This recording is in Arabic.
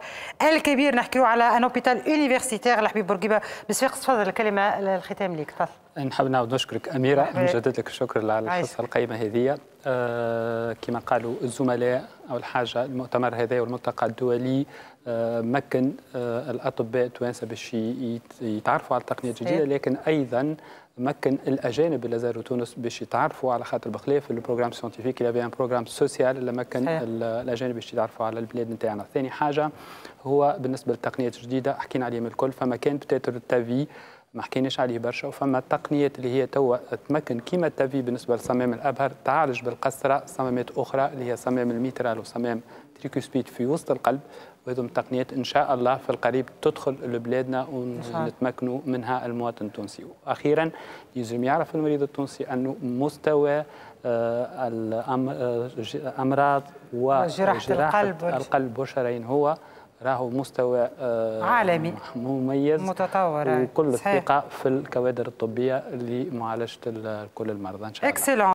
الكبير، نحكيو على ان اوبيتال يونيفرسيتير الحبيب بورقيبه. بالصفاقس تفضل الكلمه الختام ليك، تفضل. نحب نعاود نشكرك أميرة، نجدد لك الشكر على الحصة القيمة هذه. كما قالوا الزملاء، أول حاجة المؤتمر هذا والملتقى الدولي مكن الأطباء التوانسة باش يتعرفوا على التقنيات الجديدة، لكن أيضا مكن الأجانب اللي زاروا تونس باش يتعرفوا، على خاطر بخلاف البروغرام سيونتيفيك اللي بيان بروغرام سوسيال اللي مكن الأجانب باش يتعرفوا على البلاد نتاعنا. ثاني حاجة هو بالنسبة للتقنيات الجديدة حكينا عليهم الكل، فما كان بتاتر التافي ما حكيناش عليه برشا، وفما التقنيات اللي هي توا تمكن كيما التافي بالنسبه لصمام الابهر تعالج بالقسطره صمامات اخرى اللي هي صمام الميترال وصمام تريكوسبيد في وسط القلب، وهذم التقنيات ان شاء الله في القريب تدخل لبلادنا ونتمكنوا منها المواطن التونسي. واخيرا يلزم يعرف المريض التونسي انه مستوى الامراض وجراحه القلب والشرايين هو راهو مستوى عالمي مميز متطور، وكل الثقة في الكوادر الطبية لمعالجة كل المرضى إن شاء الله.